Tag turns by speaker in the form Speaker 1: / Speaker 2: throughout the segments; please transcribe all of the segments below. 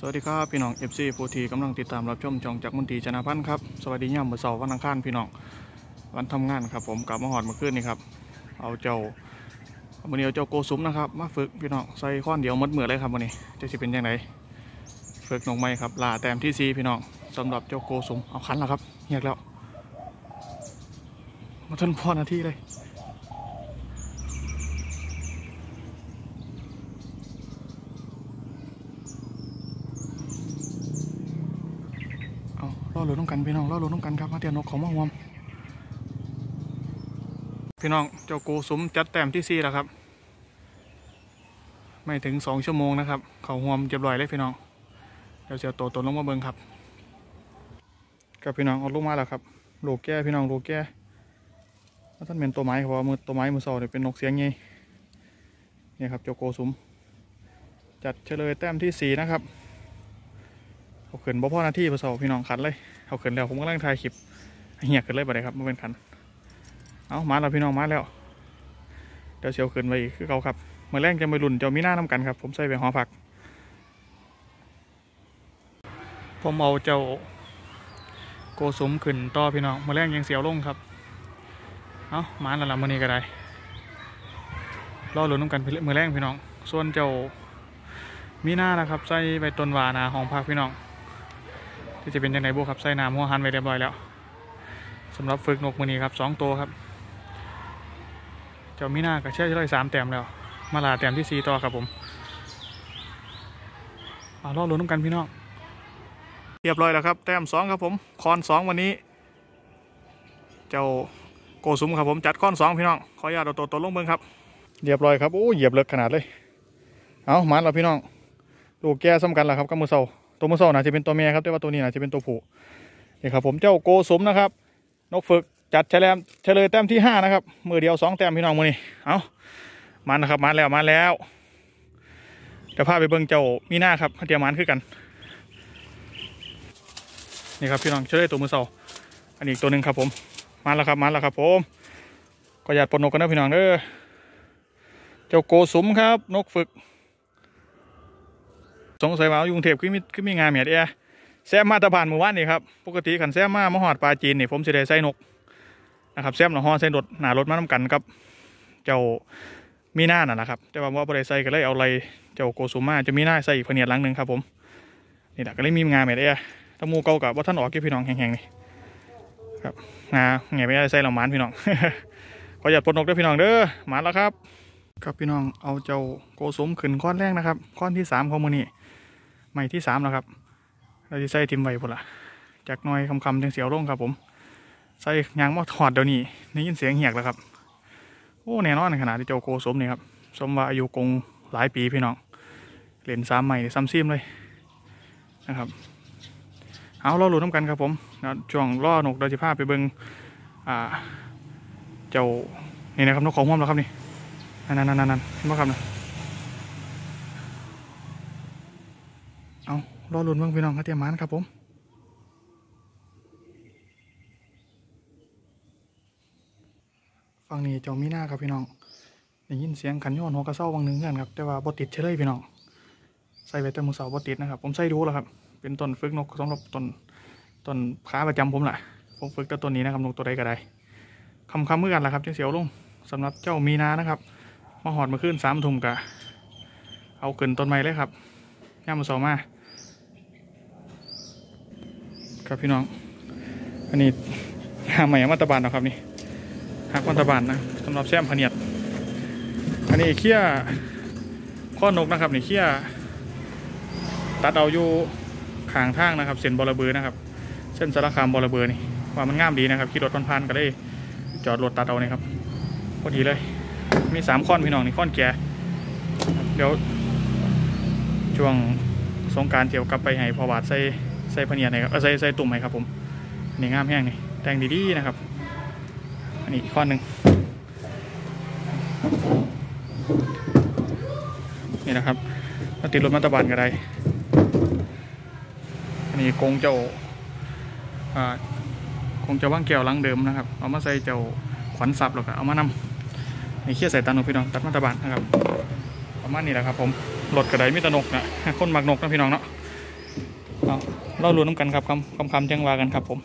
Speaker 1: วัสดีครับพี่น้อง FC ผู้ที่กำลังติดตามรับชมช่องจากมนตรีชนะพันธ์ครับสวัสดีย่ามมื้อเสาร์วันอังคารพี่น้องวันทำงานครับผมกลับมาหอดมาขึ้นนี่ครับเอาเจ้าวันนี้เอาเจ้าโกสุมนะครับมาฝึกพี่น้องใส่ข้อนเดียวมัดมือเลยครับวันนี้จะสิเป็นยังไงฝึกนกไม้ครับลาแต้มที่4พี่น้องสำหรับเจ้าโกสุมเอาคันแล้วครับเฮียกแล้วมาทันพอนาทีเลยล่อหลุดต้องกันพี่น้องล่อหลุดต้องกันครับมาเตียนนกของมังวมพี่น้องเจ้าโกสุมจัดแต้มที่4แล้วครับไม่ถึง2 ชั่วโมงนะครับเขาหวมเรียบร้อยเลยพี่น้องเดี๋ยวเสียวโตลงมาเบิ้งครับกับพี่น้องเอาลงมาแล้วครับโลแก่พี่น้องโลแก่ท่านเป็นตัวไม้เพราะว่ามือตัวไม้มือสองเนี่ยเป็นนกเสียงไงนี่ครับเจ้าโกสุมจัดเฉลยแต้มที่4นะครับเขาขึ้นบ่พอนาทีพอสองพี่น้องขันเลยเขาขึ้นแล้วผมกำลังถ่ายคลิปเหี่ยขึ้นเลยบ่ได้ครับมาเป็นขันเอามาแล้วพี่น้องมาแล้วเดี๋ยวเสียวขึ้นไปอีกคือเขาครับเมื่อแรกจะไปรุ่นเจ้ามีหน้าน้ำกันครับผมใส่ไปหอผักผมเอาเจ้าโกสุมขึ้นต่อพี่น้องเมื่อแรกยังเสียวลงครับเอามาแล้วละมื่อนี้ก็ได้รอรุ่นน้ำกันเมื่อแรกพี่น้องส่วนเจ้ามีหน้านะครับใส่ไปต้นวานาห้องพักพี่น้องที่จะเป็นยังไงบุครับใส่น้ำหัวหันไปเรียบร้อยแล้วสำหรับฝึกนกมือนี้ครับ2 ตัวครับเจ้ามีหน้ากับเชื่อได้3 แต้มแล้วมาลาแต้มที่4ต่อครับผมรอลุ้นน้ำกันพี่น้องเรียบร้อยแล้วครับแต้ม2ครับผมคอน2วันนี้เจ้าโกสุมครับผมจัดคอน2พี่น้องขออนุญาตเอาตัวลงเบิ้งครับเรียบร้อยครับโอ้เหยียบเลิกขนาดเลยเอามันแล้วพี่น้องลูกแก่ซ้ำกันแล้วครับกับมือเสาตัวมือเสาน่าจะเป็นตัวเมียครับแต่ว่าตัวนี้น่าจะเป็นตัวผู้นี่ครับผมเจ้าโกสุมนะครับนกฝึกจัดเฉลยแต้มที่5นะครับมือเดียว2 แต้มพี่น้องมือนี้เอามันนะครับมาแล้วจะพาไปเบิ้งเจ้ามีหน้าครับเตรียมมันขึ้นกันนี่ครับพี่น้องเฉลยตัวมือเสาอันนี้อีกตัวหนึ่งครับผมมาแล้วครับผมก็อยากปลดนกกันนะพี่น้องเด้อเจ้าโกสุมครับนกฝึกสงสัยว่ายุงเทพขึ้นมีงานเมียดแซมมาตะพานหมู่บ้านนี่ครับปกติขันแซมมาหอดปลาจีนนี่ผมจะได้ใส่นกนะครับแซมหน่อห่อใส่รถหนารถมาทำกันครับเจ้ามีหน้าน่ะนะครับแต่ว่าบริใส่ก็เลยเอาอะไรเจ้าโกสุมาจะมีหน้าใส่อีกพเนียดหลังหนึ่งครับผมนี่แหละก็เลยมีงานเมียดถ้ามูเก่ากับว่าท่านออกกี่พี่น้องแห้งๆนี่ครับงาแง่ไม่ได้ใส่เหล่ามันพี่น้อง ก็อยากปลดนกด้วยพี่น้องเด้อมาแล้วครับครับพี่น้องเอาเจ้าโกสุมขึ้นก้อนแรกนะครับก้อนที่3ของมือนี้ใหม่ที่3แล้วครับเราจะใส่ทิมไว้พุ่นละจากน้อยคำจังเสียวลงครับผมใส่ยางมาถอดเดี๋ยวนี้ได้ยินเสียงเหียกแล้วครับโอ้แน่นอนในขนาดที่เจ้าโกสุมนี่ครับสมว่าอายุกงหลายปีพี่น้องเล่น3 ใหม่ซ้ำซิมเลยนะครับเอาเราหลุดน้ำกันครับผมช่วงล่อนกเราจะพาไปเบิ้งเจ้านี่นะครับนกของห้อมแล้วครับนี่นั่นว่าครับนะเอารอลุ้นเบิ่งพี่น้องเตรียมมันครับผมฝั่งนี้เจ้ามีหน้าครับพี่น้องได้ยินเสียงขันย้อนหัวกระเซ้าบางหนึ่งกันครับแต่ว่าบดติดเฉลยพี่น้องใส่ไปแต่มือเสาบดติดนะครับผมใส่ดูแล้วครับเป็นต้นฝึกนกสำหรับต้นขาประจำผมแหละผมฝึกแต่ต้นนี้นะครับนกตัวใดก็ได้คำเมื่อกันแหละครับเจ้าเสียวลงสำหรับเจ้ามีนานะครับมาหอดมาขึ้น3 ทุ่มกะเอาขึ้นต้นไม้เลยครับย่ามาสองมาครับพี่น้องอันนี้หาใหม่มาตะบานนะครับนี่หักมาตะบานนะสำหรับแซมพเนียดอันนี้เขี้ยข้อนกนะครับนี่เขี้ยตัดเอาอยู่ข้างทางนะครับเส้นบอระเบือนะครับเส้นสารคามบอระเบือนี่ว่ามันงามดีนะครับขี่รถพันก็ได้จอดรถตัดเอานี่ครับพอดีเลยมี3 ข้อนพี่น้องนี่ข้อนแก่เดี๋ยวช่วงสงการเที่ยวกลับไปให้พอบาทใส่พเนียดนะครับใส่ตุ่มให้ครับผมนี่งามแห้งนี่แต่งดีๆนะครับอันนี้ข้อหนึ่งนี่นะครับมาติดรถมาตะบานก็ได้อันนี้กงเจ้าว่างแก้วลังเดิมนะครับเอามาใส่เจ้าขวัญสับหรอกเอามานำนี่เขี้ยใส่ตาหนกพี่น้องตัดมาตะบานนะครับประมาณนี้แหละครับผมรถกระไดมิตรนกนะคนหมักนกนะพี่น้องเนาะเอาเราลุ้นน้ำกันครับคำจังว่ากันครับผม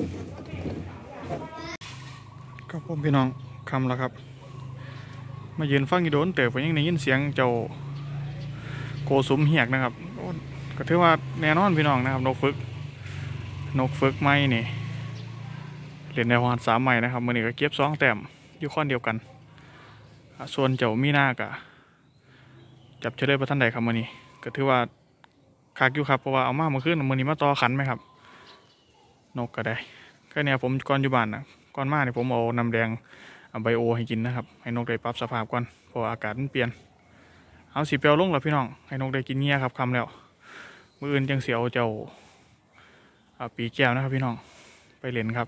Speaker 1: ครับผมพี่น้องคำแล้วครับมายืนฟังอยู่โดนเติบไปยังได้ยินเสียงเจ้าโกสุมเหียกนะครับก็ถือว่าแน่นอนพี่น้องนะครับนกฝึกไม้นี่เล่นในหอด3 ไม้นะครับมือนี้ก็เก็บ2 แต้มอยู่ข้อนเดียวกันส่วนเจ้ามีหน้ากะจับเฉลยประทันใดครับมือนี้ก็ถือว่าคักอยู่ครับเพราะว่าเอามาเมื่อคืนมือนี้มาต่อขันไหมครับนกก็ได้ก็เนี่ยผมก่อนอยู่บ้านนะก่อนมาเนี่ยผมเอาน้ำแดงไบโอให้กินนะครับให้นกได้ปรับสภาพก่อนเพราะอากาศมันเปลี่ยนเอาสีเปียวลงแล้วพี่น้องให้นกได้กินเงี้ยครับคำแล้วมืออื่นจังเสียวเจ้าปีแก้วนะครับพี่น้องไปเล่นครับ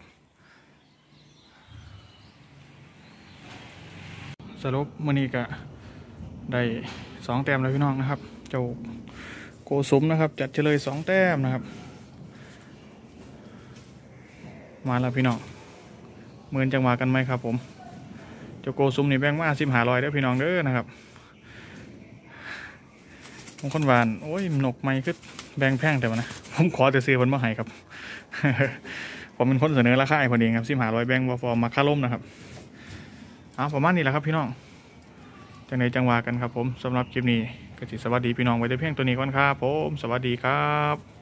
Speaker 1: สรุปมื้อนี้ก็ได้2 แต้มแล้วพี่น้องนะครับเจ้าโกสุมนะครับจัดเฉลย2 แต้มนะครับมาแล้วพี่น้องเหมือนจังหวะกันไหมครับผมเจ้าโกสุมนี่แบ่งมา1500ได้พี่น้องเด้อนะครับผมคนหวานโอ้ยนกไม่คือแบ่งแพงแต่ว่านะผมขอแต่ซื้อมันมาให้ครับ ผมเป็นคนเสนอราคาให้พอดีครับ1500แบ่งบอฟอร์มาค่าล่มนะครับประมาณนี้แหละครับพี่น้องจังไหนจังหวะกันครับผมสำหรับคลิปนี้ก็สิสวัสดีพี่น้องไว้ได้เพียงตัวนี้ก่อนครับผมสวัสดีครับ